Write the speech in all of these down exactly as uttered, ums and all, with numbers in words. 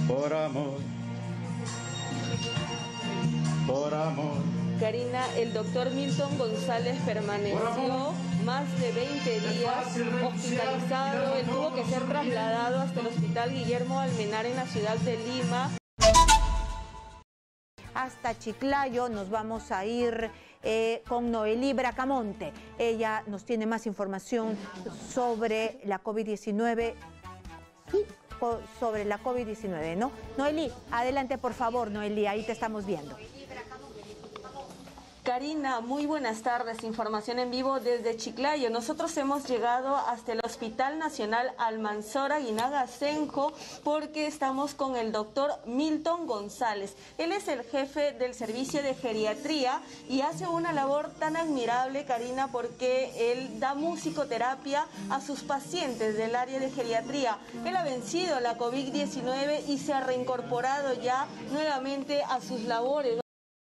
por amor, por amor. Karina, el doctor Milton González permaneció más de veinte días hospitalizado. Él tuvo que ser trasladado hasta el Hospital Guillermo Almenara en la ciudad de Lima. Hasta Chiclayo nos vamos a ir eh, con Noelí Bracamonte. Ella nos tiene más información sobre la COVID diecinueve y sobre la COVID diecinueve, ¿no? Noelí, adelante por favor, Noelí, ahí te estamos viendo. Karina, muy buenas tardes. Información en vivo desde Chiclayo. Nosotros hemos llegado hasta el Hospital Nacional Almanzora Aguinaga Senjo porque estamos con el doctor Milton González. Él es el jefe del servicio de geriatría y hace una labor tan admirable, Karina, porque él da musicoterapia a sus pacientes del área de geriatría. Él ha vencido la COVID diecinueve y se ha reincorporado ya nuevamente a sus labores.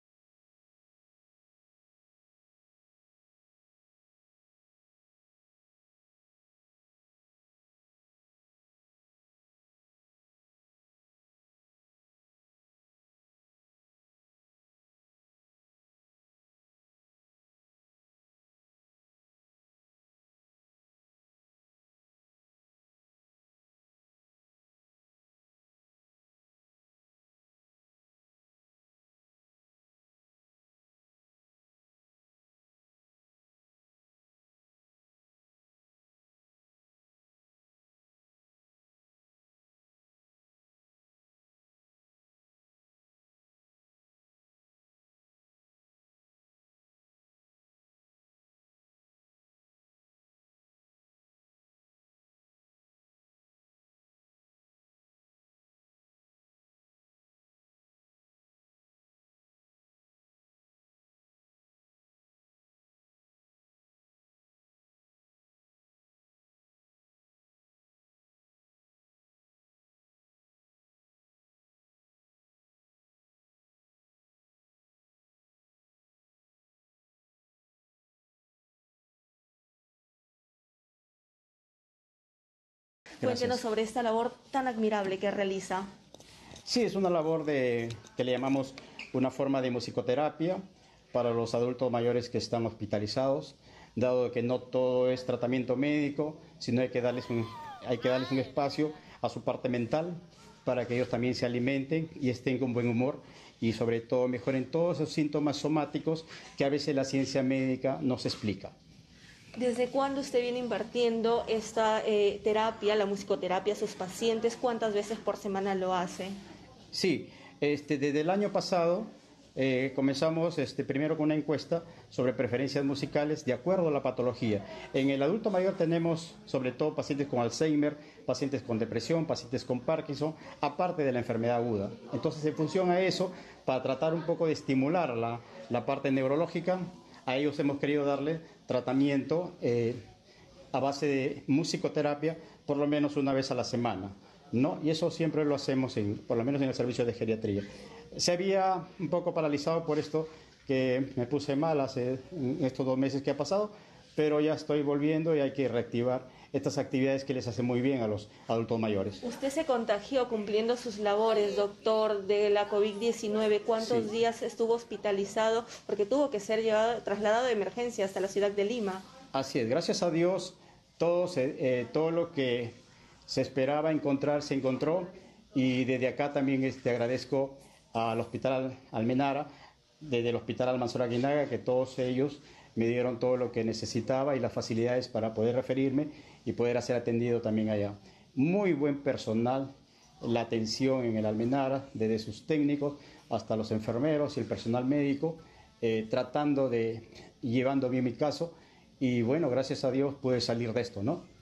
Cuéntenos sobre esta labor tan admirable que realiza. Sí, es una labor de, que le llamamos una forma de musicoterapia para los adultos mayores que están hospitalizados, dado que no todo es tratamiento médico, sino hay que darles un, hay que darles un espacio a su parte mental para que ellos también se alimenten y estén con buen humor y sobre todo mejoren todos esos síntomas somáticos que a veces la ciencia médica nos explica. ¿Desde cuándo usted viene impartiendo esta eh, terapia, la musicoterapia a sus pacientes? ¿Cuántas veces por semana lo hace? Sí, este, desde el año pasado eh, comenzamos este, primero con una encuesta sobre preferencias musicales de acuerdo a la patología. En el adulto mayor tenemos sobre todo pacientes con Alzheimer, pacientes con depresión, pacientes con Parkinson, aparte de la enfermedad aguda. Entonces, en función a eso, para tratar un poco de estimular la, la parte neurológica, a ellos hemos querido darle tratamiento eh, a base de musicoterapia por lo menos una vez a la semana, ¿no? Y eso siempre lo hacemos, en, por lo menos en el servicio de geriatría. Se había un poco paralizado por esto que me puse mal hace en estos dos meses que ha pasado, pero ya estoy volviendo y hay que reactivar estas actividades que les hacen muy bien a los adultos mayores. Usted se contagió cumpliendo sus labores, doctor, de la COVID diecinueve. ¿Cuántos sí. días estuvo hospitalizado? Porque tuvo que ser llevado, trasladado de emergencia hasta la ciudad de Lima. Así es, gracias a Dios, todo, se, eh, todo lo que se esperaba encontrar se encontró y desde acá también este, agradezco al Hospital Almenara, desde el Hospital Almanzora Aguinaga, que todos ellos me dieron todo lo que necesitaba y las facilidades para poder referirme y poder ser atendido también allá. Muy buen personal, la atención en el Almenara, desde sus técnicos hasta los enfermeros y el personal médico, eh, tratando de, llevando bien mi caso y bueno, gracias a Dios pude salir de esto, ¿no?